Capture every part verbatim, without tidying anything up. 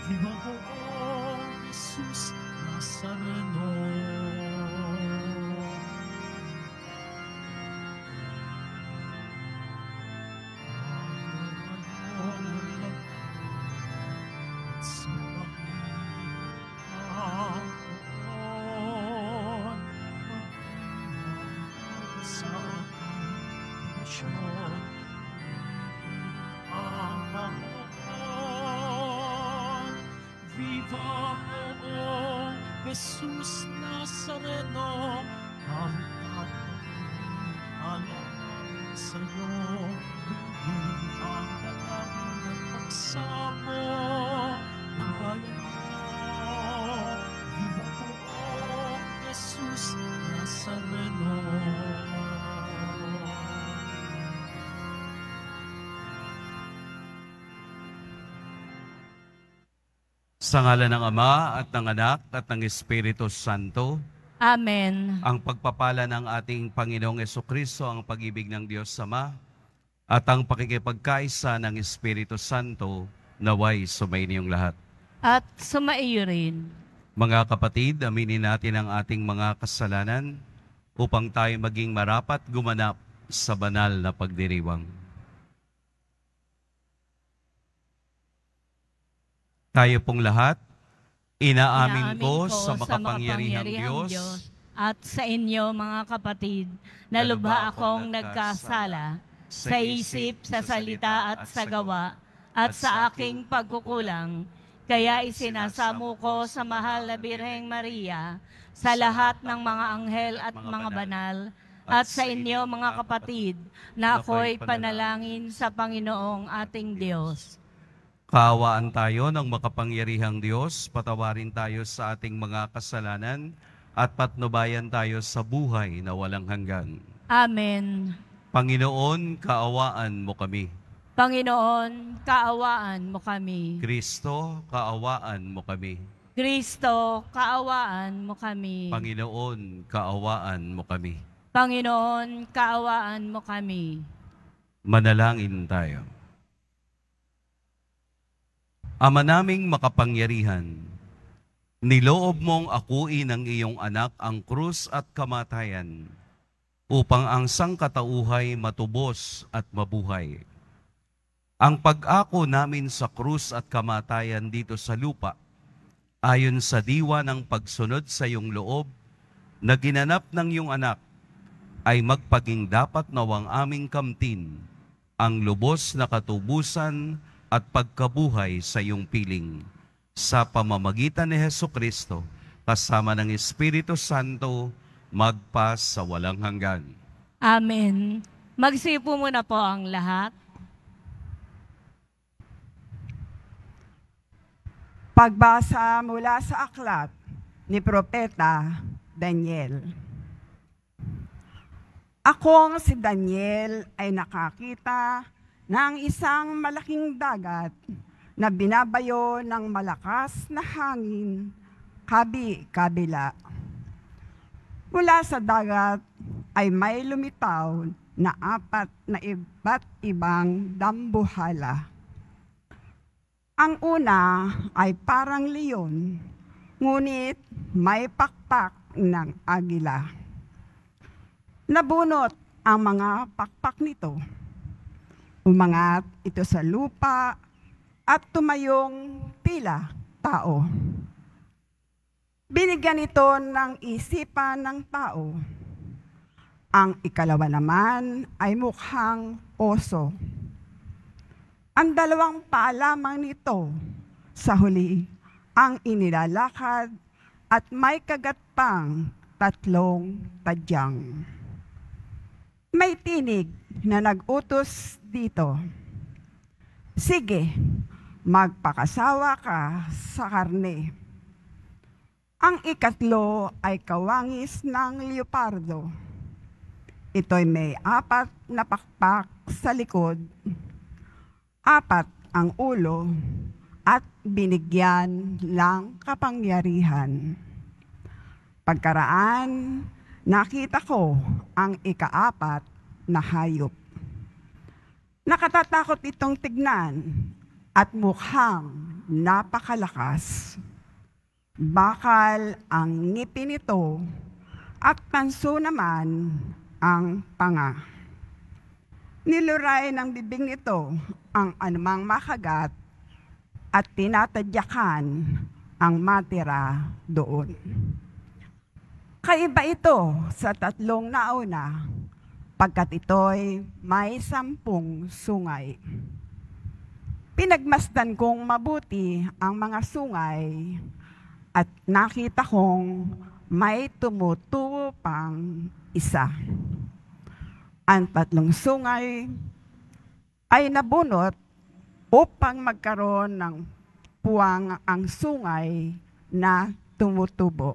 Viva poong Jesus Nazareno. Jesus Nazareno, ang pagpapalala sa'yo, hindi ang dalangin at pagsamo ng bayan mo. Viva poong Jesus Nazareno. Sa ngalan ng Ama at ng Anak at ng Espiritu Santo. Amen. Ang pagpapala ng ating Panginoong Jesucristo, ang pag-ibig ng Diyos Ama, at ang pakikipagkaisa ng Espiritu Santo, naway sumainiyong lahat. At sumaiyo rin. Mga kapatid, aminin natin ang ating mga kasalanan upang tayo maging marapat gumanap sa banal na pagdiriwang. Tayo pong lahat, inaamin ko sa makapangyarihang Diyos at sa inyo mga kapatid, na lubha akong nagkasala sa isip, sa salita at sa gawa at sa aking pagkukulang. Kaya isinasamo ko sa mahal na Birheng Maria, sa lahat ng mga anghel at mga banal, at sa inyo mga kapatid, na ako'y panalangin sa Panginoong ating Diyos. Kaawaan tayo ng makapangyarihang Diyos, patawarin tayo sa ating mga kasalanan, at patnubayan tayo sa buhay na walang hanggan. Amen. Panginoon, kaawaan mo kami. Panginoon, kaawaan mo kami. Kristo, kaawaan mo kami. Kristo, kaawaan mo kami. Panginoon, kaawaan mo kami. Panginoon, kaawaan mo kami. Manalangin tayo. Ama naming makapangyarihan, niloob mong akuin ng iyong anak ang krus at kamatayan, upang ang sangkatauhay matubos at mabuhay. Ang pag-ako namin sa krus at kamatayan dito sa lupa, ayon sa diwa ng pagsunod sa iyong loob, na ginanap ng iyong anak, ay magpaging dapat nawang aming kamtin, ang lubos na katubusan at pagkabuhay sa iyong piling, sa pamamagitan ni Hesukristo, kasama ng Espiritu Santo, magpa sa walang hanggan. Amen. Magsipo muna po ang lahat. Pagbasa mula sa aklat ni Propeta Daniel. Akong si Daniel ay nakakita ng isang malaking dagat na binabayo ng malakas na hangin kabi-kabila. Mula sa dagat ay may lumitaw na apat na iba't ibang dambuhala. Ang una ay parang leon, ngunit may pakpak ng agila. Nabunot ang mga pakpak nito. Umangat ito sa lupa at tumayong tila tao. Binigyan ito ng isipan ng tao. Ang ikalawa naman ay mukhang oso. Ang dalawang paa lamang nito sa huli ang inilalakad at may kagat pang tatlong tadyang. May tinig na nag-utos dito. Sige, magpakasawa ka sa karne. Ang ikatlo ay kawangis ng leopardo. Ito'y may apat na pakpak sa likod, apat ang ulo, at binigyan lang kapangyarihan. Pagkaraan, nakita ko ang ikaapat na hayop. Nakatatakot itong tignan at mukhang napakalakas. Bakal ang ngipin nito at tanso naman ang panga. Niluray ng bibig nito ang anumang makagat at tinatadyakan ang matira doon. Kaiba ito sa tatlong nauna, pagkat ito'y may sampung sungay. Pinagmasdan kong mabuti ang mga sungay at nakita kong may tumutubo pang isa. Ang tatlong sungay ay nabunot upang magkaroon ng puwang ang sungay na tumutubo.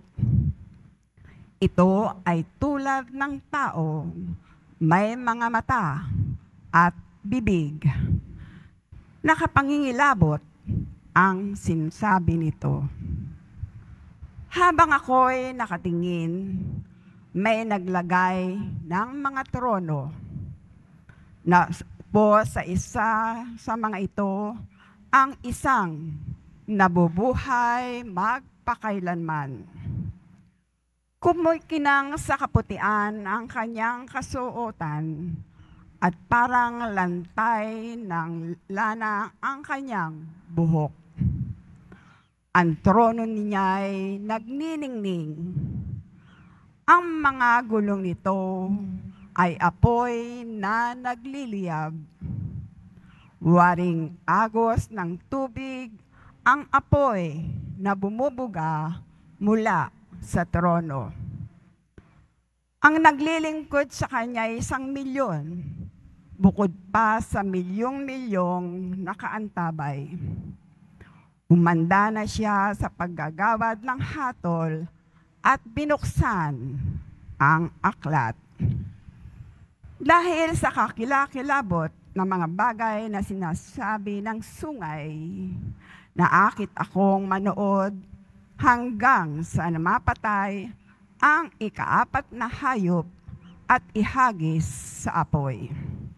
Ito ay tulad ng tao, may mga mata at bibig. Nakapangingilabot ang sinasabi nito. Habang ako'y nakatingin, may naglagay ng mga trono. Na po sa isa sa mga ito, ang isang nabubuhay magpakailanman. Kumikinang sa kaputian ang kanyang kasuotan at parang lantay ng lana ang kanyang buhok. Ang trono niya'y nagniningning. Ang mga gulong nito ay apoy na nagliliyab. Waring agos ng tubig ang apoy na bumubuga mula sa trono. Ang naglilingkod sa kanya ay isang milyon, bukod pa sa milyong-milyong nakaantabay. Umanda na siya sa paggagawad ng hatol at binuksan ang aklat. Dahil sa kakilakilabot ng mga bagay na sinasabi ng sungay, naakit akong manood hanggang sa namapatay ang ikaapat na hayop at ihagis sa apoy.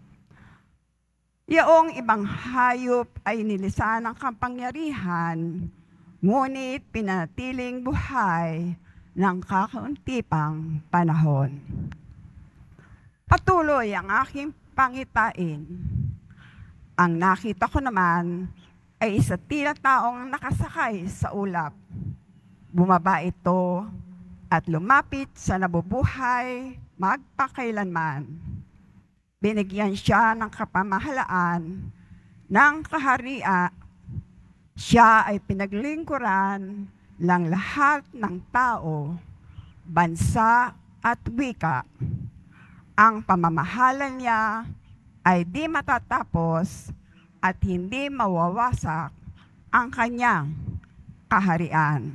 Yaong ibang hayop ay nilisan ng kapangyarihan, ngunit pinatiling buhay ng kakaunti pang panahon. Patuloy ang aking pangitain. Ang nakita ko naman ay isa tila taong nakasakay sa ulap. Bumaba ito at lumapit sa nabubuhay magpakailanman. Binigyan siya ng kapamahalaan ng kaharian. Siya ay pinaglingkuran ng lahat ng tao, bansa at wika. Ang pamamahala niya ay di matatapos at hindi mawawasak ang kanyang kaharian.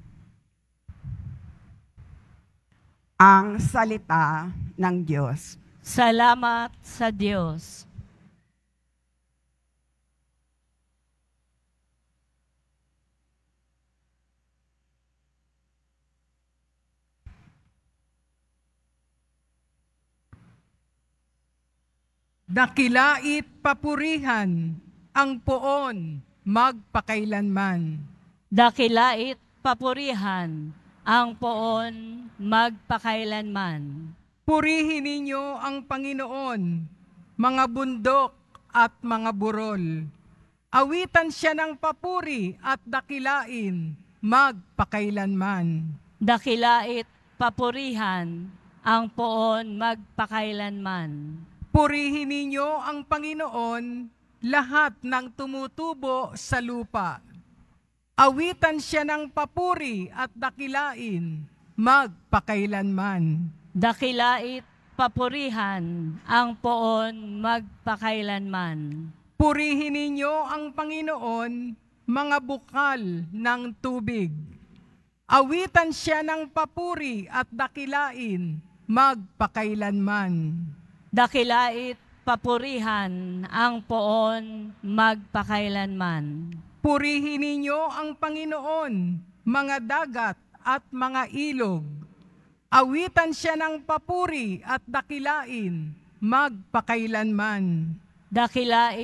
Ang salita ng Diyos. Salamat sa Diyos. Dakilait papurihan ang poon magpakailanman. Dakilait papurihan ang poon magpakailanman. Purihin ninyo ang Panginoon, mga bundok at mga burol. Awitan siya ng papuri at dakilain magpakailanman. Dakilait papurihan ang poon magpakailanman. Purihin ninyo ang Panginoon, lahat ng tumutubo sa lupa. Awitan siya ng papuri at dakilain magpakailanman. Dakilait papurihan ang poon magpakailanman. Purihin ninyo ang Panginoon, mga bukal ng tubig. Awitan siya ng papuri at dakilain magpakailanman. Dakilait papurihan ang poon magpakailanman. Purihin ninyo ang Panginoon, mga dagat at mga ilog. Awitan siya ng papuri at dakilain magpakailanman. Dakilait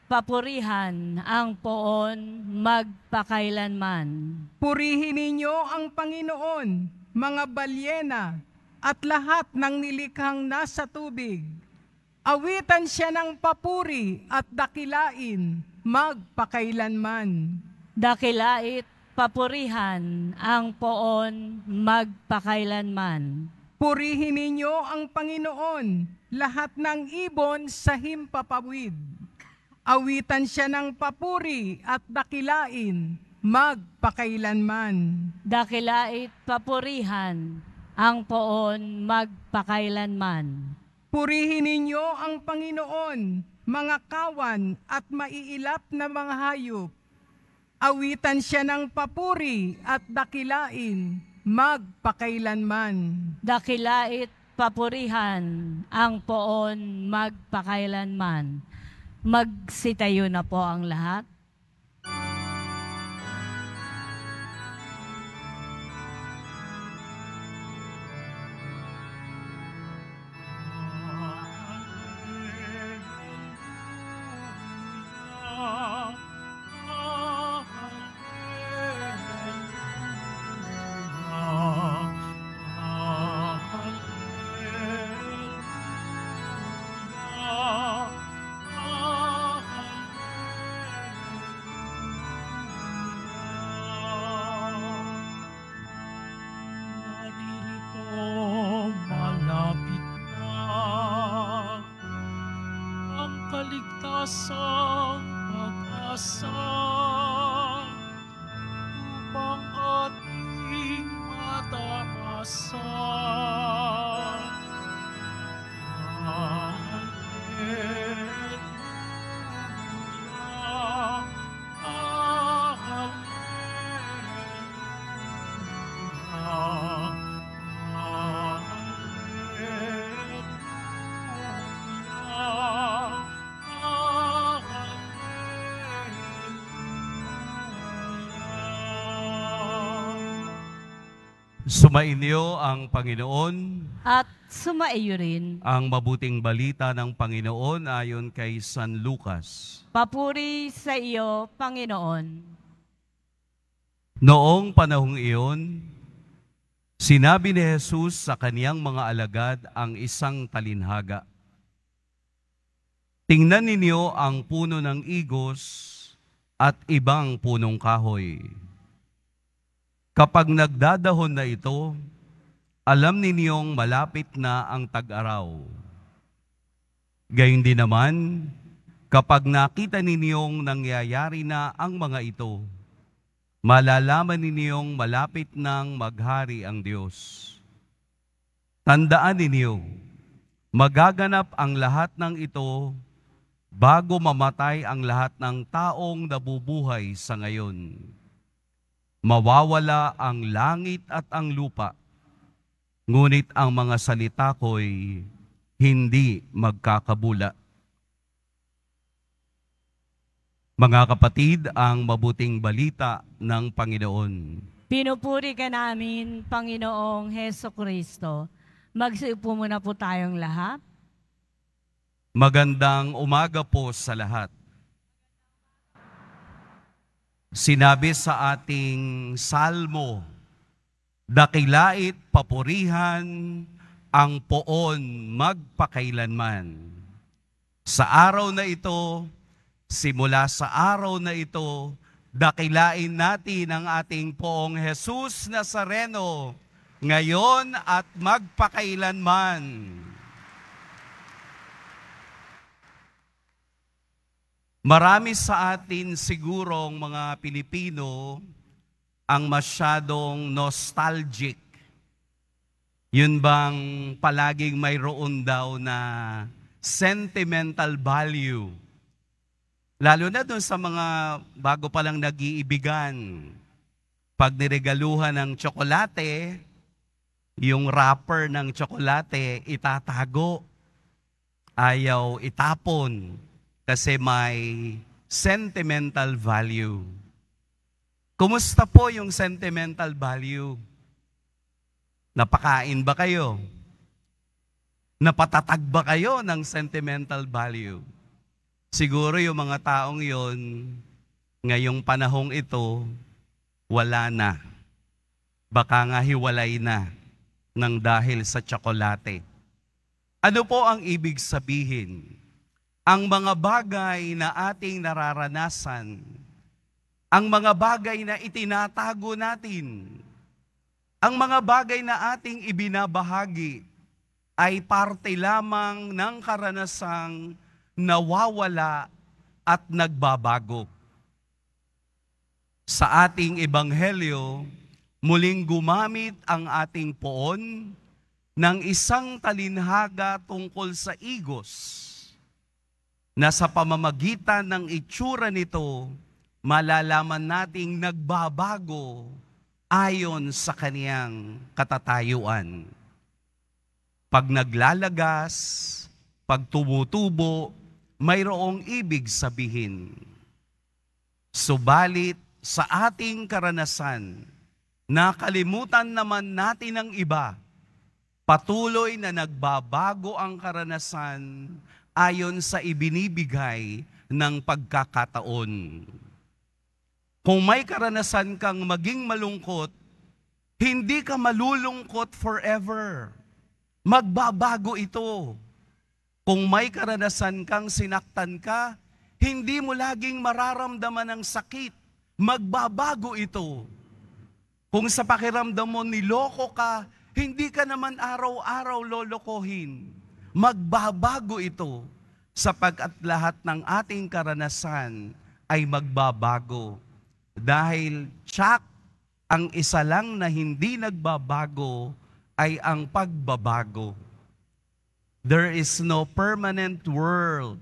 papurihan ang poon magpakailanman. Purihin ninyo ang Panginoon, mga balyena, at lahat ng nilikhang nasa tubig. Awitan siya ng papuri at dakilain magpakailanman. Dakilait papurihan ang poon magpakailanman. Purihin ninyo ang Panginoon, lahat ng ibon sa himpapawid. Awitan siya ng papuri at dakilain magpakailanman. Dakilait papurihan ang poon magpakailanman. Purihin ninyo ang Panginoon, mga kawan at maiilap na mga hayop. Awitan siya ng papuri at dakilain magpakailanman. Dakilait papurihan ang poon magpakailanman. Magsitayo na po ang lahat. Kaligtasang pag-asa upang ating matakasan. Hallelujah, Hallelujah, Hallelujah. Sumainyo ang Panginoon. At sumaiyo rin. Ang mabuting balita ng Panginoon ayon kay San Lucas. Papuri sa iyo, Panginoon. Noong panahong iyon, sinabi ni Jesus sa kaniyang mga alagad ang isang talinhaga. Tingnan ninyo ang puno ng igos at ibang punong kahoy. Kapag nagdadahon na ito, alam ninyong malapit na ang tag-araw. Gayon din naman, kapag nakita ninyong nangyayari na ang mga ito, malalaman ninyong malapit nang maghari ang Diyos. Tandaan ninyo, magaganap ang lahat ng ito bago mamatay ang lahat ng taong nabubuhay sa ngayon. Mawawala ang langit at ang lupa, ngunit ang mga salita ko'y hindi magkakabula. Mga kapatid, ang mabuting balita ng Panginoon. Pinupuri ka namin, Panginoong Hesukristo. Magsiupo muna po tayong lahat. Magandang umaga po sa lahat. Sinabi sa ating salmo, dakilait papurihan ang poon magpakailanman. Sa araw na ito, simula sa araw na ito, dakilain natin ang ating poong Jesus Nazareno, ngayon at magpakailanman. Marami sa atin sigurong mga Pilipino ang masyadong nostalgic. Yun bang palaging mayroon daw na sentimental value. Lalo na doon sa mga bago palang nag-iibigan. Pag niregaluhan ng tsokolate, yung wrapper ng tsokolate itatago. Ayaw itapon. Kasi may sentimental value. Kumusta po yung sentimental value? Napakain ba kayo? Napatatag ba kayo ng sentimental value? Siguro yung mga taong yon, ngayong panahong ito, wala na. Baka nga hiwalay na ng dahil sa tsokolate. Ano po ang ibig sabihin? Ang mga bagay na ating nararanasan, ang mga bagay na itinatago natin, ang mga bagay na ating ibinabahagi ay parte lamang ng karanasang nawawala at nagbabago. Sa ating ebanghelyo, muling gumamit ang ating poon ng isang talinhaga tungkol sa igos, na sa pamamagitan ng itsura nito, malalaman nating nagbabago ayon sa kaniyang katatayuan. Pag naglalagas, pag tumutubo, mayroong ibig sabihin. Subalit sa ating karanasan, nakalimutan naman natin ang iba. Patuloy na nagbabago ang karanasan ayon sa ibinibigay ng pagkakataon. Kung may karanasan kang maging malungkot, hindi ka malulungkot forever. Magbabago ito. Kung may karanasan kang sinaktan ka, hindi mo laging mararamdaman ang sakit. Magbabago ito. Kung sa pakiramdam mo niloko ka, hindi ka naman araw-araw lolokohin. Magbabago ito, sapagkat lahat ng ating karanasan ay magbabago. Dahil tsak, ang isa lang na hindi nagbabago ay ang pagbabago. There is no permanent world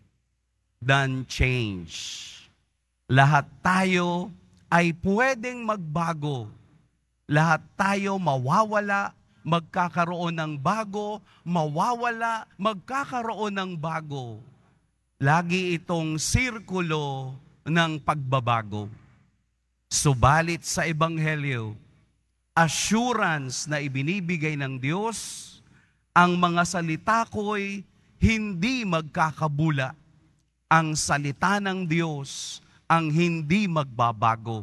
than change. Lahat tayo ay pwedeng magbago. Lahat tayo mawawala, magkakaroon ng bago, mawawala, magkakaroon ng bago. Lagi itong sirkulo ng pagbabago. Subalit sa Ebanghelyo, assurance na ibinibigay ng Diyos, ang mga salita ko'y hindi magkakabula. Ang salita ng Diyos ang hindi magbabago.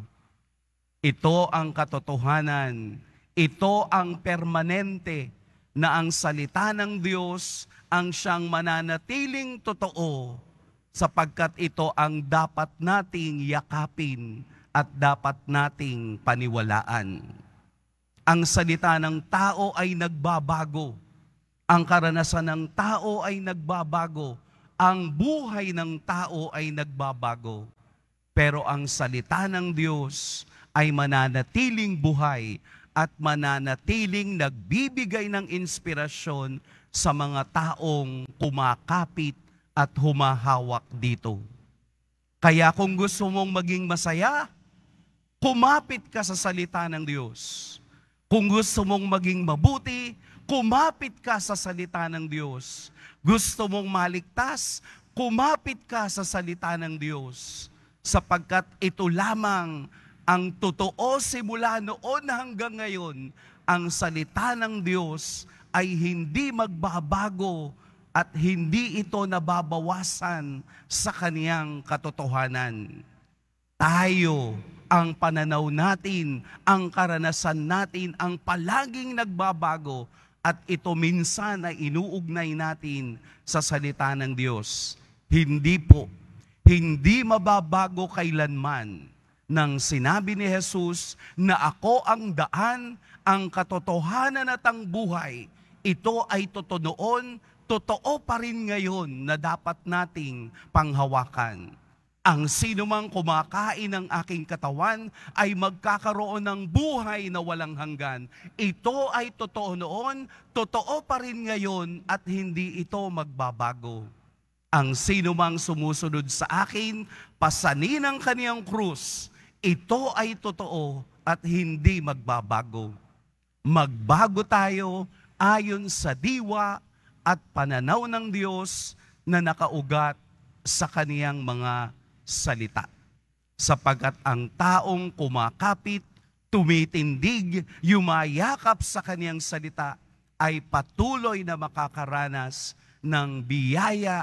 Ito ang katotohanan. Ito ang permanente na ang salita ng Diyos ang siyang mananatiling totoo, sapagkat ito ang dapat nating yakapin at dapat nating paniwalaan. Ang salita ng tao ay nagbabago. Ang karanasan ng tao ay nagbabago. Ang buhay ng tao ay nagbabago. Pero ang salita ng Diyos ay mananatiling buhay at mananatiling nagbibigay ng inspirasyon sa mga taong kumakapit at humahawak dito. Kaya kung gusto mong maging masaya, kumapit ka sa salita ng Diyos. Kung gusto mong maging mabuti, kumapit ka sa salita ng Diyos. Gusto mong maligtas, kumapit ka sa salita ng Diyos. Sapagkat ito lamang ang totoo simula noon hanggang ngayon, ang salita ng Diyos ay hindi magbabago at hindi ito nababawasan sa kaniyang katotohanan. Tayo, ang pananaw natin, ang karanasan natin, ang palaging nagbabago, at ito minsan ay inuugnay natin sa salita ng Diyos. Hindi po, hindi mababago kailanman nang sinabi ni Jesus na ako ang daan, ang katotohanan at ang buhay. Ito ay totoo noon, totoo pa rin ngayon na dapat nating panghawakan. Ang sinumang kumakain ng aking katawan ay magkakaroon ng buhay na walang hanggan. Ito ay totoo noon, totoo pa rin ngayon at hindi ito magbabago. Ang sinumang sumusunod sa akin, pasanin ang kaniyang krus. Ito ay totoo at hindi magbabago. Magbago tayo ayon sa diwa at pananaw ng Diyos na nakaugat sa kaniyang mga salita. Sapagkat ang taong kumakapit, tumitindig, yumayakap sa kaniyang salita ay patuloy na makakaranas ng biyaya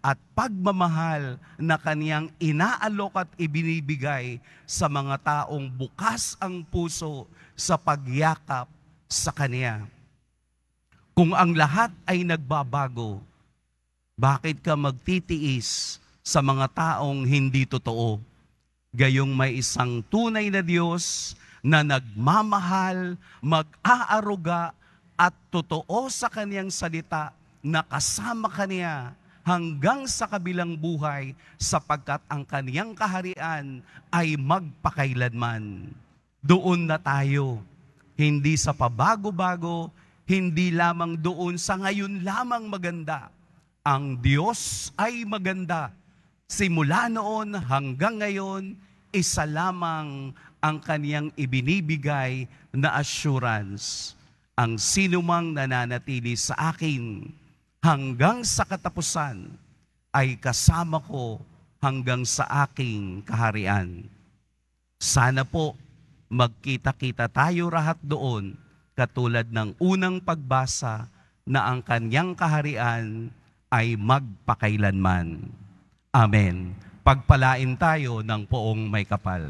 at pagmamahal na kaniyang inaalok at ibinibigay sa mga taong bukas ang puso sa pagyakap sa Kaniya. Kung ang lahat ay nagbabago, bakit ka magtitiis sa mga taong hindi totoo? Gayong may isang tunay na Diyos na nagmamahal, mag-aaruga at totoo sa Kaniyang salita na kasama Kaniya hanggang sa kabilang buhay sapagkat ang Kaniyang kaharian ay magpakailanman. Doon na tayo, hindi sa pabago-bago, hindi lamang doon sa ngayon lamang maganda. Ang Diyos ay maganda. Simula noon hanggang ngayon, isa lamang ang Kaniyang ibinibigay na assurance. Ang sinumang nananatili sa akin hanggang sa katapusan ay kasama ko hanggang sa aking kaharian. Sana po magkita-kita tayo lahat doon katulad ng unang pagbasa na ang Kaniyang kaharian ay magpakailanman. Amen. Pagpalain tayo ng poong may kapal.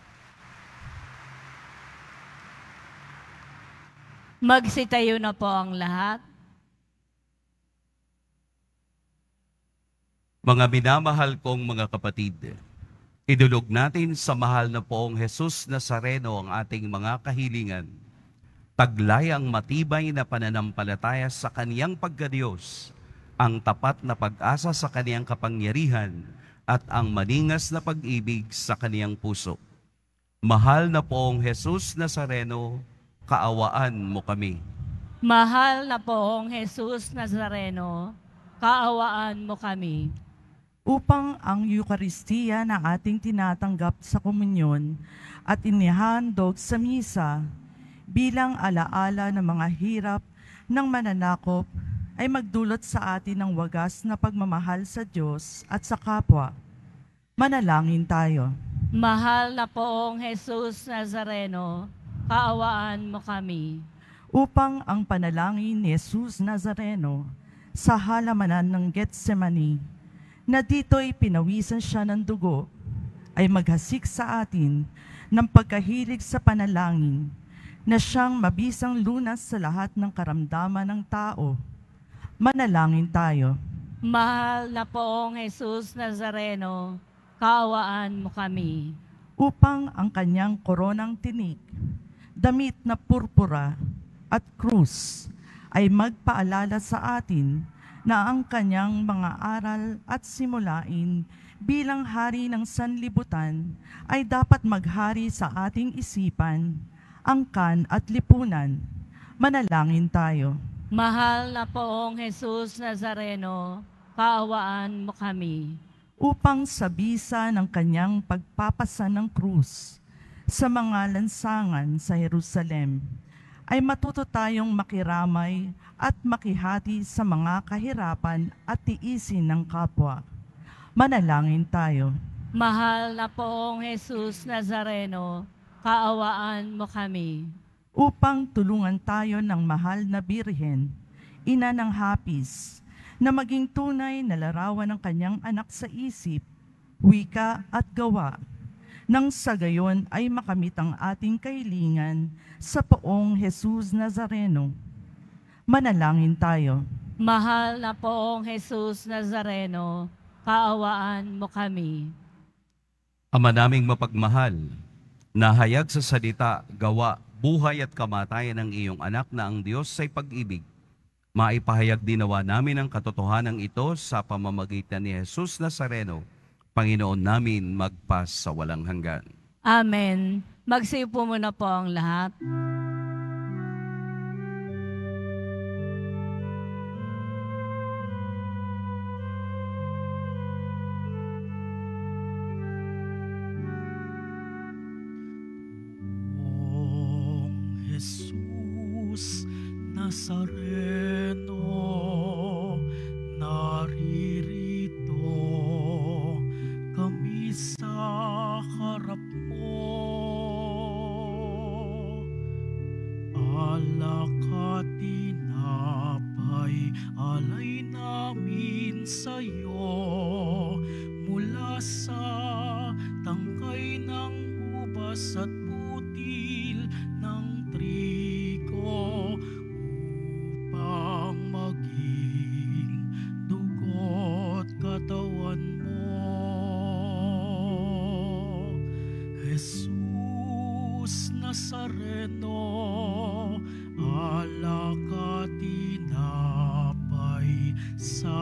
Magsitayo na po ang lahat. Mga minamahal kong mga kapatid, idulog natin sa mahal na poong Jesus Nazareno ang ating mga kahilingan. Taglay ang matibay na pananampalataya sa Kaniyang pagkadiyos, ang tapat na pag-asa sa Kaniyang kapangyarihan, at ang maningas na pag-ibig sa Kaniyang puso. Mahal na poong Jesus Nazareno, kaawaan mo kami. Mahal na poong Jesus Nazareno, kaawaan mo kami. Upang ang Eukaristiya na ating tinatanggap sa komunyon at inihandog sa misa bilang alaala ng mga hirap ng mananakop ay magdulot sa atin ng wagas na pagmamahal sa Diyos at sa kapwa. Manalangin tayo. Mahal na poong Jesus Nazareno, kaawaan mo kami. Upang ang panalangin ni Jesus Nazareno sa halamanan ng Getsemani, na dito'y pinawisan siya ng dugo, ay maghasik sa atin ng pagkahilig sa panalangin, na siyang mabisang lunas sa lahat ng karamdaman ng tao. Manalangin tayo. Mahal na poong Jesus Nazareno, kaawaan mo kami. Upang ang kanyang koronang tinik, damit na purpura at krus ay magpaalala sa atin na ang kanyang mga aral at simulain bilang hari ng sanlibutan ay dapat maghari sa ating isipan, angkan at lipunan. Manalangin tayo. Mahal na poong Jesus Nazareno, kaawaan mo kami. Upang sa bisa ng kanyang pagpapasa ng krus sa mga lansangan sa Jerusalem, ay matuto tayong makiramay at makihati sa mga kahirapan at tiisin ng kapwa. Manalangin tayo. Mahal na poong Jesus Nazareno, kaawaan mo kami. Upang tulungan tayo ng mahal na Birhen, ina ng hapis, na maging tunay na larawan ng kanyang anak sa isip, wika at gawa, nang sa gayon ay makamit ang ating kahilingan sa poong Jesus Nazareno. Manalangin tayo. Mahal na poong Jesus Nazareno, kaawaan mo kami. Ama naming mapagmahal, nahayag sa salita, gawa, buhay at kamatayan ng iyong anak na ang Diyos ay pag-ibig. Maipahayag dinawa namin ang katotohanan ito sa pamamagitan ni Jesus Nazareno, Panginoon namin magpas sa walang hanggan. Amen. Magsiupo muna po ang lahat. Poong Jesus Nazareno, naririto kami sa harap mo. Alak at tinapay ay alay namin sa'yo. Mula sa tangkay ng ubas at butil ng trigo, upang maging dugo't katawan mo. Jesus Nazareno, alak at tinapay sa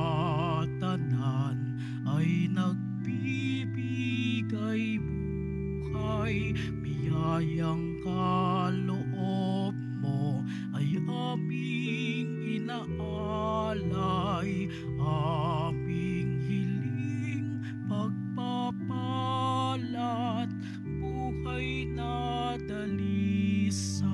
tanan ay nagbibigay buhay. Biyayang kaloob mo ay aming inaalay, aming hiling pagpapalat, buhay na dalisay.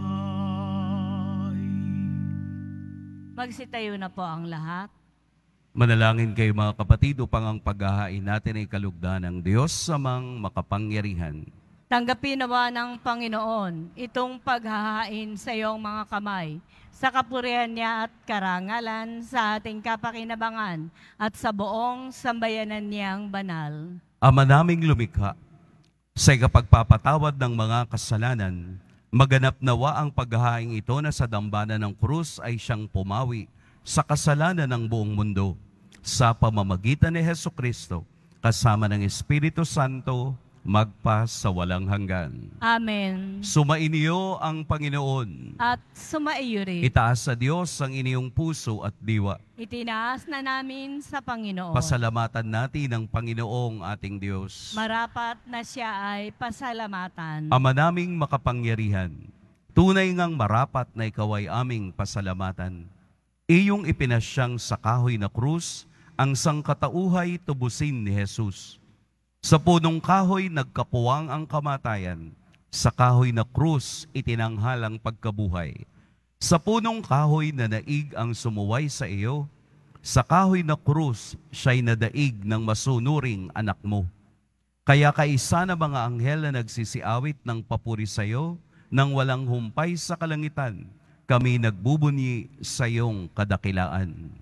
Magsitayo na po ang lahat. Manalangin kayo mga kapatid upang ang paghahain natin ay kalugdan ng Diyos samang makapangyarihan. Tanggapin nawa ng Panginoon itong paghahain sa iyong mga kamay, sa kapurihan niya at karangalan, sa ating kapakinabangan at sa buong sambayanan niyang banal. Ama naming lumikha, sa ikapagpapatawad ng mga kasalanan, maganap nawa ang paghahain ito na sa dambana ng krus ay siyang pumawi sa kasalanan ng buong mundo, sa pamamagitan ni Hesukristo, kasama ng Espiritu Santo, magpa sa walang hanggan. Amen. Sumainyo ang Panginoon. At sumaiyo rin. Itaas sa Diyos ang inyong puso at diwa. Itinaas na namin sa Panginoon. Pasalamatan natin ang Panginoong ating Diyos. Marapat na siya ay pasalamatan. Ama naming makapangyarihan, tunay ngang marapat na ikaw ay aming pasalamatan. Iyong ipinasyang sa kahoy na krus, ang sangkatauhay tubusin ni Jesus. Sa punong kahoy nagkapuwang ang kamatayan, sa kahoy na krus itinanghal ang pagkabuhay. Sa punong kahoy na naig ang sumuway sa iyo, sa kahoy na krus siya'y nadaig ng masunuring anak mo. Kaya kaisa na mga anghel na nagsisiawit ng papuri sa iyo, nang walang humpay sa kalangitan, kami nagbubunyi sa iyong kadakilaan.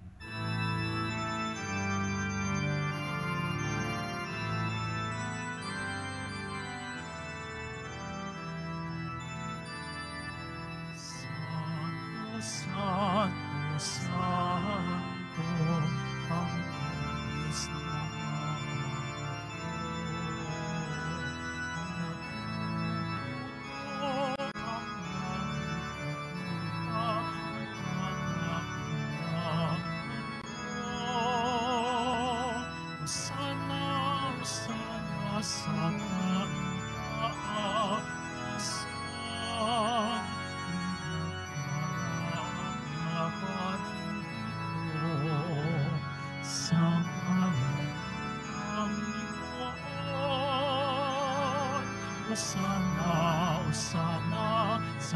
Santo, Santo, ang Diyos ng Osana, Osana, sa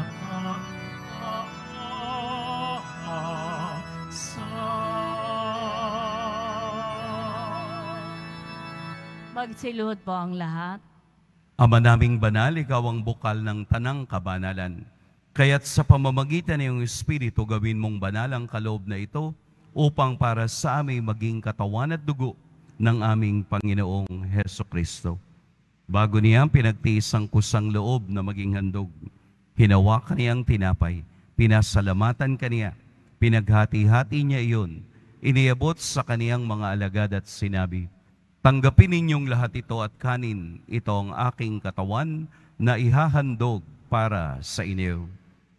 Magsiluhod po ang lahat. Ama naming banal, ikaw ang bukal ng tanang kabanalan. Kaya't sa pamamagitan ng iyong Espiritu, gawin mong banal ang kaloob na ito upang para sa aming maging katawan at dugo ng aming Panginoong Hesukristo. Bago niya pinagtiis ang kusang loob na maging handog, hinawakan niya ang tinapay, pinasalamatan kaniya, pinaghati-hati niya iyon, iniabot sa kaniyang mga alagad at sinabi, "Tanggapin ninyong lahat ito at kanin, ito ang aking katawan na ihahandog para sa inyo."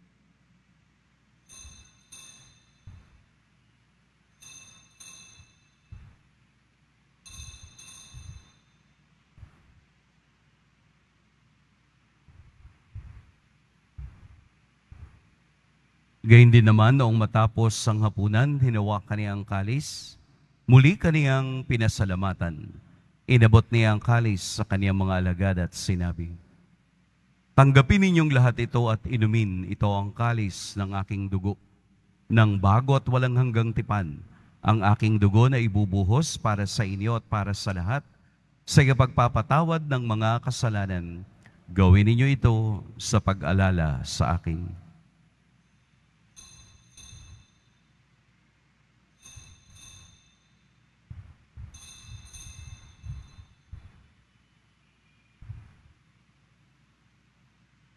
Gayun din naman noong matapos ang hapunan, hinawakan niya ang kalis, muli kaniyang pinasalamatan. Inabot niya ang kalis sa kaniyang mga alagad at sinabi, "Tanggapin ninyong lahat ito at inumin, ito ang kalis ng aking dugo, ng bago at walang hanggang tipan, ang aking dugo na ibubuhos para sa inyo at para sa lahat, sa pagpapatawad ng mga kasalanan. Gawin ninyo ito sa pag-alala sa akin."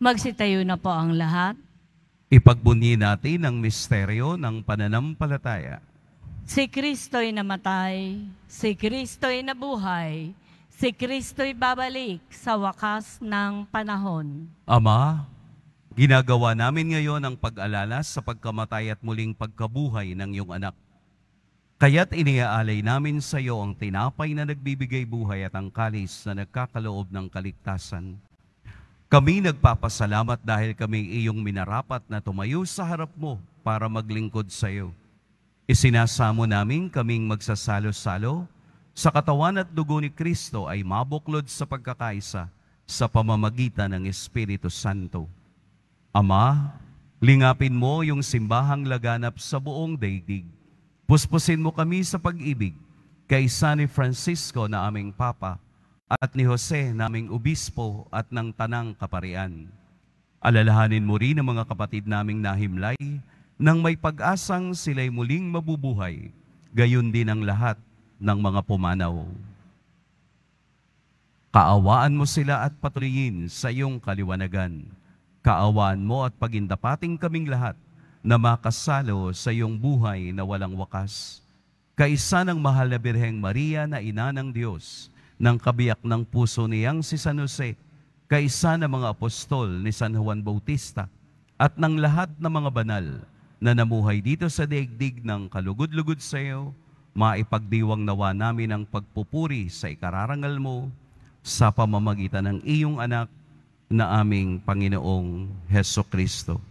Magsitayo na po ang lahat. Ipagbunyi natin ang misteryo ng pananampalataya. Si Kristo'y namatay, si Kristo'y nabuhay, si Kristo'y babalik sa wakas ng panahon. Ama, ginagawa namin ngayon ang pag-alala sa pagkamatay at muling pagkabuhay ng iyong anak. Kaya't iniaalay namin sa iyo ang tinapay na nagbibigay buhay at ang kalis na nagkakaloob ng kaligtasan. Kami nagpapasalamat dahil kami iyong minarapat na tumayo sa harap mo para maglingkod sa iyo. Isinasamo namin kaming magsasalo-salo sa katawan at dugo ni Kristo ay mabuklod sa pagkakaisa sa pamamagitan ng Espiritu Santo. Ama, lingapin mo yung simbahang laganap sa buong daigdig. Puspusin mo kami sa pag-ibig kay San Francisco na aming Papa at ni Jose naming Obispo at ng Tanang Kaparian. Alalahanin mo rin ang mga kapatid naming nahimlay nang may pag-asang sila'y muling mabubuhay, gayon din ang lahat ng mga pumanaw. Kaawaan mo sila at patuloyin sa iyong kaliwanagan. Kaawaan mo at pagindapating kaming lahat na makasalo sa iyong buhay na walang wakas. Kaisa ng mahal na Birheng Maria na ina ng Diyos, ng kabiyak ng puso niyang si San Jose, kaisa ng mga apostol ni San Juan Bautista, at ng lahat ng mga banal na namuhay dito sa daigdig ng kalugod-lugod sa iyo, maipagdiwang nawa namin ang pagpupuri sa ikararangal mo sa pamamagitan ng iyong anak na aming Panginoong Hesukristo.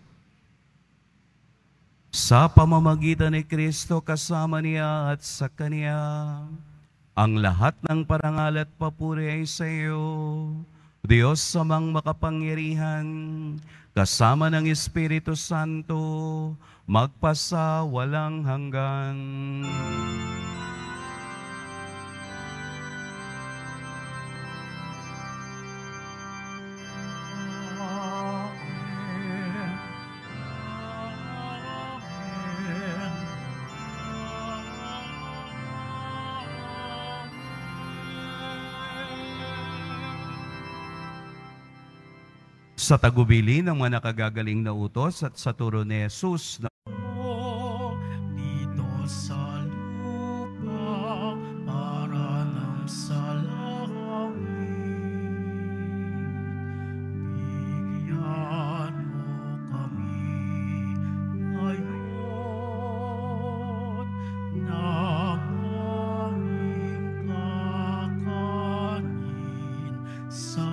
Sa pamamagitan ni Kristo kasama niya at sa Kanya, ang lahat ng parangal at papuri ay sa iyo, Diyos amang makapangyarihan, kasama ng Espiritu Santo, magpasa walang hanggan. Sa tagubili ng mga nakagagaling na utos at sa turo ni Jesus na dito sa lupa para ng sa langit. Bigyan mo kami ngayon ng aming kakanin sa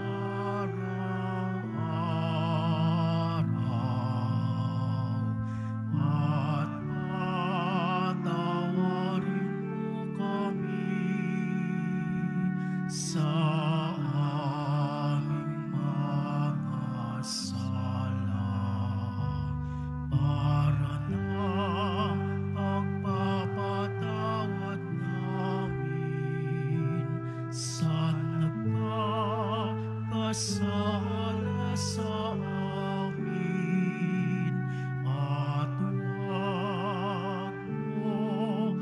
sala sa amin at huwag mo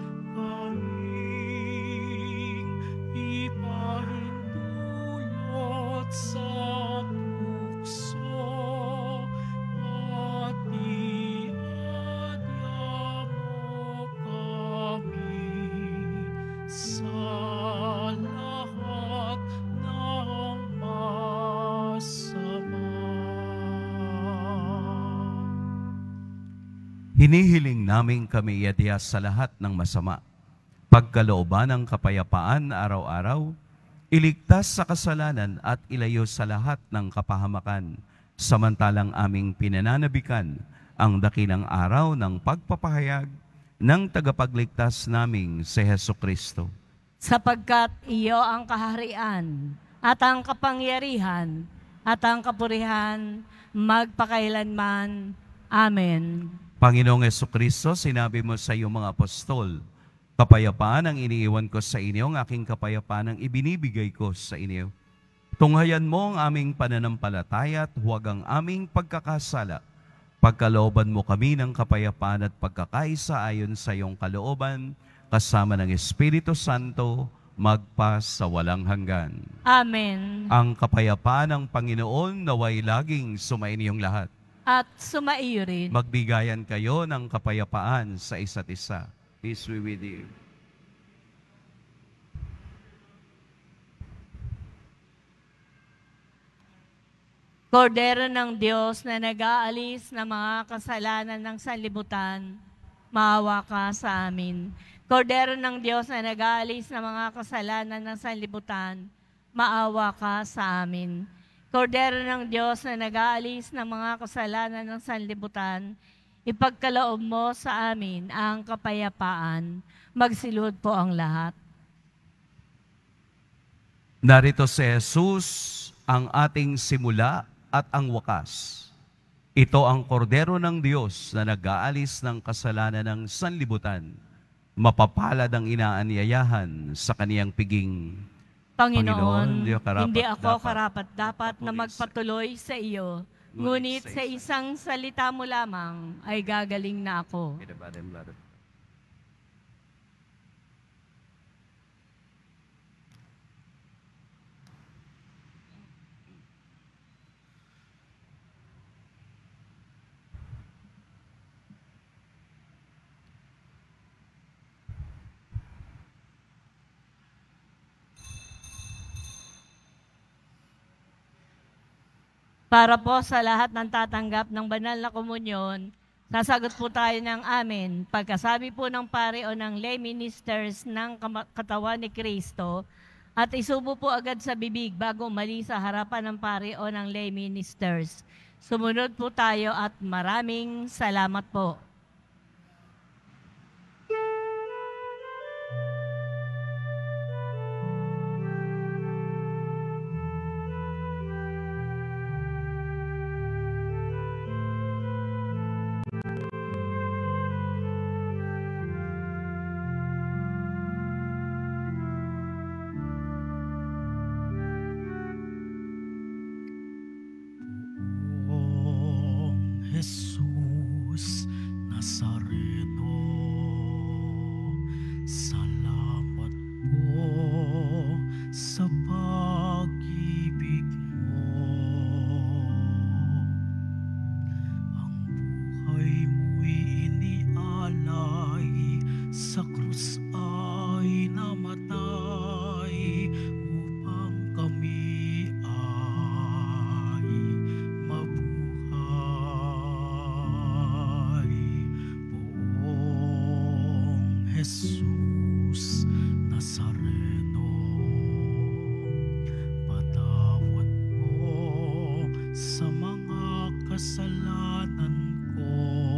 kaming ipahintulot sa tukso at iadya mo kami sa lahat ng hinihiling namin kami iadya sa lahat ng masama, pagkalooban ng kapayapaan araw-araw, iligtas sa kasalanan at ilayo sa lahat ng kapahamakan, samantalang aming pinananabikan ang dakilang araw ng pagpapahayag ng tagapagligtas naming si Hesukristo. Sapagkat iyo ang kaharian at ang kapangyarihan at ang kapurihan magpakailanman. Amen. Panginoong Hesukristo, sinabi mo sa iyong mga apostol, kapayapaan ang iniiwan ko sa inyo, ang aking kapayapaan ang ibinibigay ko sa inyo. Tunghayan mo ang aming pananampalataya at huwag ang aming pagkakasala. Pagkalooban mo kami ng kapayapaan at pagkakaisa ayon sa iyong kalooban, kasama ng Espiritu Santo, magpa sa walang hanggan. Amen. Ang kapayapaan ng Panginoon naway laging sumainyong lahat. At sumaiyo rin. Magbigayan kayo ng kapayapaan sa isa't isa. Peace be with you. Kordero ng Diyos na nag-aalis ng mga kasalanan ng sanlibutan, maawa ka sa amin. Kordero ng Diyos na nag-aalis ng mga kasalanan ng sanlibutan, maawa ka sa amin. Kordero ng Diyos na nag-aalis ng mga kasalanan ng sanlibutan, ipagkaloob mo sa amin ang kapayapaan. Magsilod po ang lahat. Narito si Jesus, ang ating simula at ang wakas. Ito ang kordero ng Diyos na nag-aalis ng kasalanan ng sanlibutan. Mapapalad ang inaanyayahan sa kaniyang piging. Panginoon, Panginoon, di karapat hindi ako dapat karapat-dapat na magpatuloy sa iyo, ngunit sa isang salita mo lamang ay gagaling na ako. Para po sa lahat ng tatanggap ng banal na komunyon, sasagot po tayo ng amen. Pagkasabi po ng pare o ng lay ministers ng kama- katawan ni Kristo, at isubo po agad sa bibig bago umali sa harapan ng pare o ng lay ministers. Sumunod po tayo at maraming salamat po. Poong Jesus Nazareno, salamat po sa pag-ibig mo. Ang buhay mo'y inialay, sa krus ay namatay, upang kami ay mabuhay. Poong Jesus Nazareno, patawad po sa mga kasalanan ko.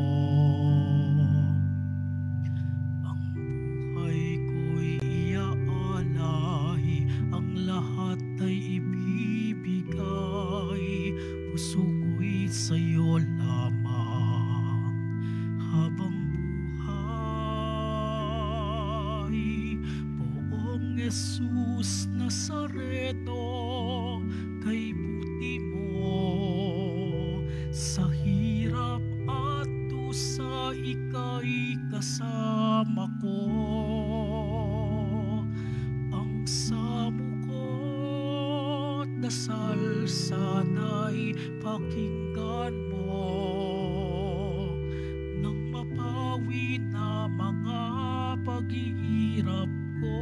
Ang buhay ko'y iaalay, ang lahat ay ibibigay. Puso ko'y sa'yo lamang habang buhay. Poong Jesus Nazareno, kay buti mo sa hirap at dusa, ika'y kasama ko. Ang samo ko't dasal sana'y pakinggan mo, nang mapawi na mga paghihirap ko.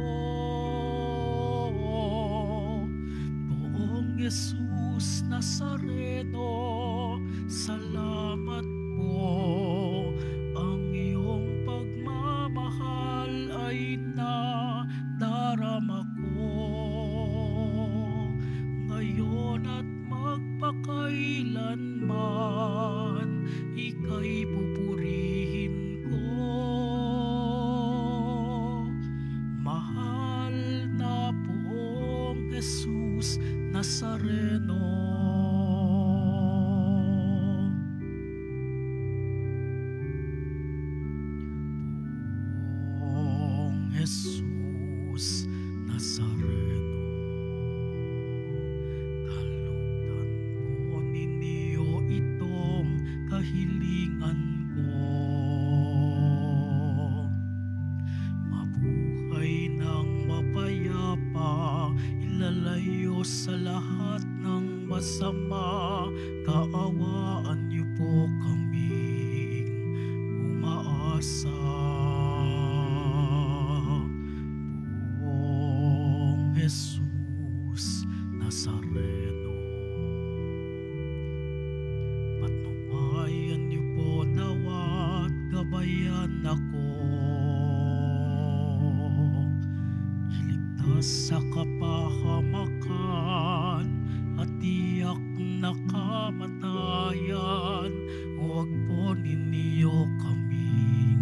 Poong Jesus Nazareno, salamat po. Ang iyong pagmamahal ay nadarama ko, ngayon at magpakailanman, ika'y pupurihin ko. Mahal na Poong Jesus Nazareno, Poong Jesus Nazareno, kalugdan po ninyo ito Hayaan niyo po kaming umaasa. Poong Jesus Nazareno, patnubayan niyo po nawa't gabayan ako. Iligtas sa kapahamakan at tiyak na kamatayan. Huwag po ninyo kaming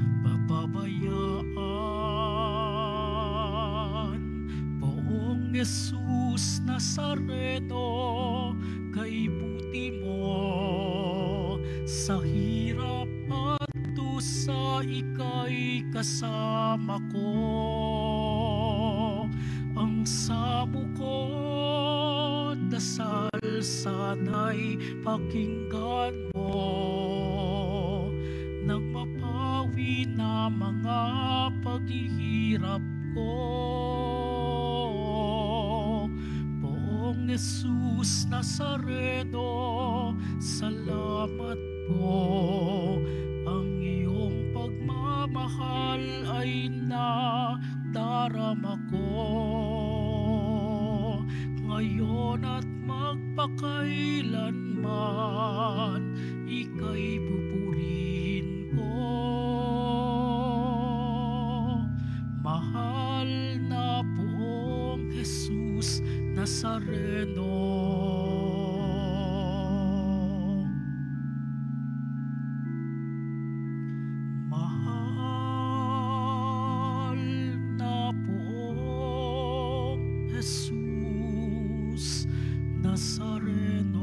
pababayaan. Poong Jesus Nazareno, kay buti mo sa hirap at dusa, ika'y kasama ko. Ang sabo ko dasal sana'y pakinggan mo, nang mapawi na mga paghihirap ko. Poong Jesus Nazareno, salamat po. Ang iyong pagmamahal ay nadarama ko. Ngayon at magpakailanman, ika'y pupurihin ko. Mahal na Poong Jesus Nazareno, mahal na Poong Jesus Nazareno.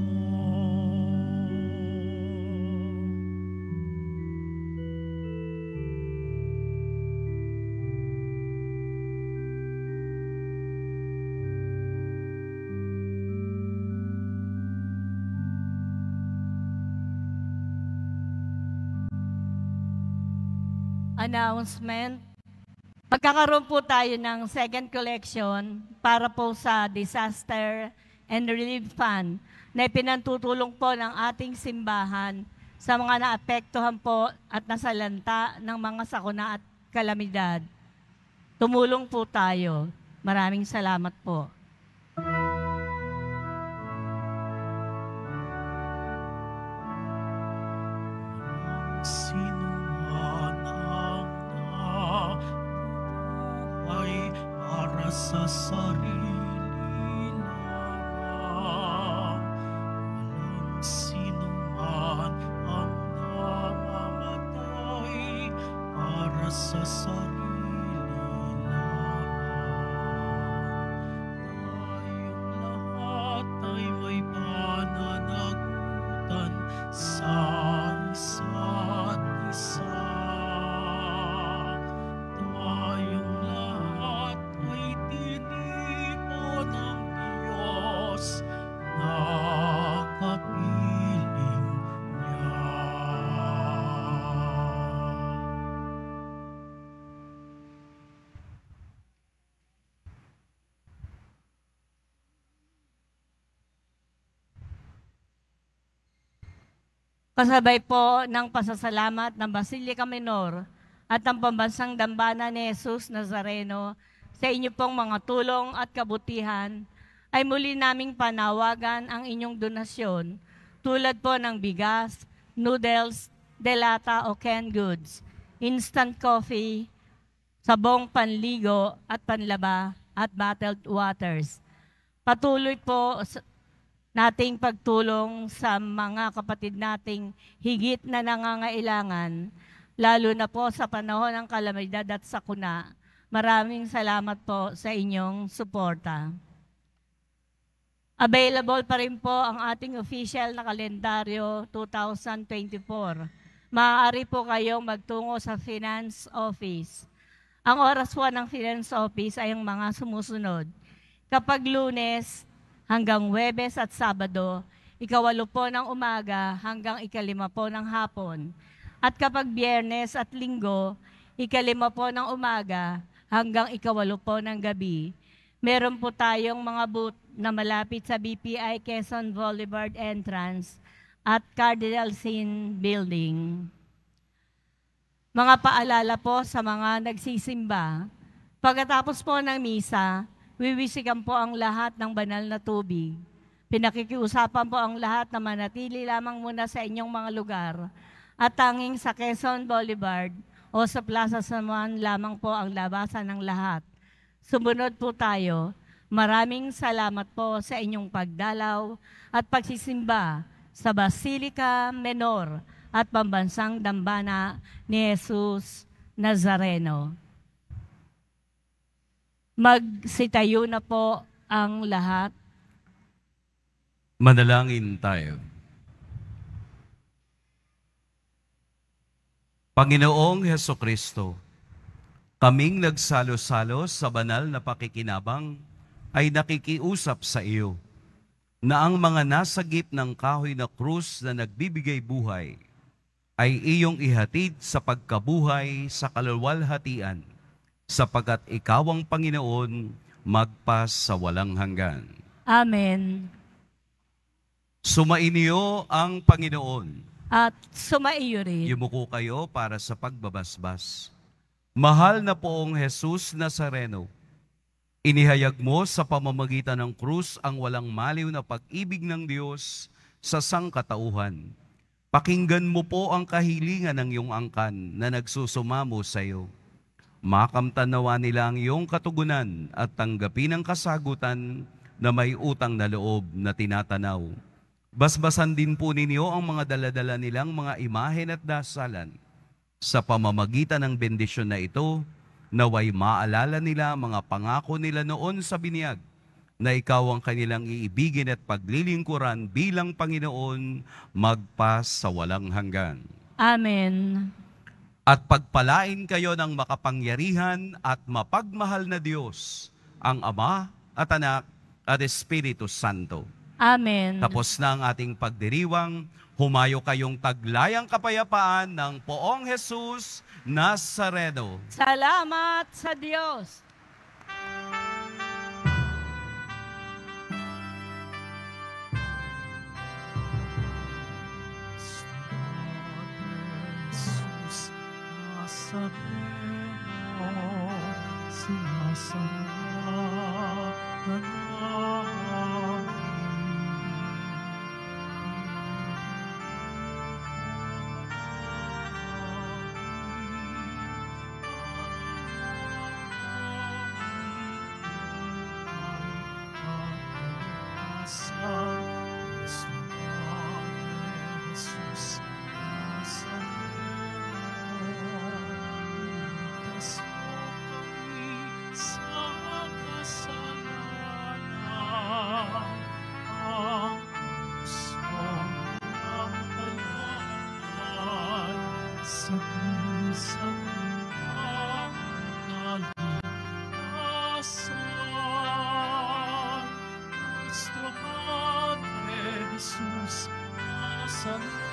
Announcement. Magkakaroon po tayo ng second collection para po sa Disaster and Relief Fund na ipinantutulong po ng ating simbahan sa mga naapektuhan po at nasalanta ng mga sakuna at kalamidad. Tumulong po tayo. Maraming salamat po. Sino man ang nabubuhay para sa sarili lamang, walang sino man ang namamatay para sa sarili lamang. Tayong lahat ay may pananagutan sa isa't isa. Tayong lahat ay tinipon ng Diyos na kapiling niya. Kasabay po ng pasasalamat ng Basilica Minor at ng Pambansang Dambana ni Jesus Nazareno sa inyo pong mga tulong at kabutihan, ay muli naming panawagan ang inyong donasyon tulad po ng bigas, noodles, delata o canned goods, instant coffee, sabong panligo at panlaba at bottled waters. Patuloy po nating pagtulong sa mga kapatid nating higit na nangangailangan, lalo na po sa panahon ng kalamidad at sakuna. Maraming salamat po sa inyong suporta. Available pa rin po ang ating official na kalendaryo two thousand twenty-four. Maaari po kayong magtungo sa Finance Office. Ang oras po ng Finance Office ay ang mga sumusunod. Kapag Lunes hanggang Huwebes at Sabado, ikawalo po ng umaga hanggang ikalima po ng hapon. At kapag Biyernes at Linggo, ikalima po ng umaga hanggang ikawalo po ng gabi. Meron po tayong mga booth na malapit sa B P I Quezon Boulevard entrance at Cardinal Sin Building. Mga paalala po sa mga nagsisimba, pagkatapos po ng misa, wiwisikan po ang lahat ng banal na tubig. Pinakikiusapan po ang lahat na manatili lamang muna sa inyong mga lugar at tanging sa Quezon Boulevard o sa Plaza San Juan lamang po ang labasan ng lahat. Sumunod po tayo. Maraming salamat po sa inyong pagdalaw at pagsisimba sa Basilica Menor at Pambansang Dambana ni Jesus Nazareno. Magsitayo na po ang lahat. Manalangin tayo. Panginoong Hesukristo, kaming nagsalo-salo sa banal na pakikinabang ay nakikiusap sa iyo na ang mga nasagip ng kahoy na krus na nagbibigay buhay ay iyong ihatid sa pagkabuhay sa kaluwalhatian, sapagkat ikaw ang Panginoon magpas sa walang hanggan. Amen. Sumainyo ang Panginoon. At sumaiyo rin. Yumuko kayo para sa pagbabasbas. Mahal na poong Jesus Nazareno, inihayag mo sa pamamagitan ng krus ang walang maliw na pag-ibig ng Diyos sa sangkatauhan. Pakinggan mo po ang kahilingan ng iyong angkan na nagsusumamo sa iyo. Makamtan nawa nila ang iyong katugunan at tanggapin ang kasagutan na may utang na loob na tinatanaw. Basbasan din po ninyo ang mga daladala nilang mga imahen at dasalan. Sa pamamagitan ng bendisyon na ito, naway maalala nila mga pangako nila noon sa binyag, na ikaw ang kanilang iibigin at paglilingkuran bilang Panginoon magpas sa walang hanggan. Amen. At pagpalain kayo ng makapangyarihan at mapagmahal na Diyos, ang Ama at Anak at Espiritu Santo. Amen. Tapos na ang ating pagdiriwang, humayo kayong taglayang kapayapaan ng Poong Jesus Nazareno. Salamat sa Diyos. Jesus Nazareno, sinasamba Nuestra Madre Jesús Nazareno.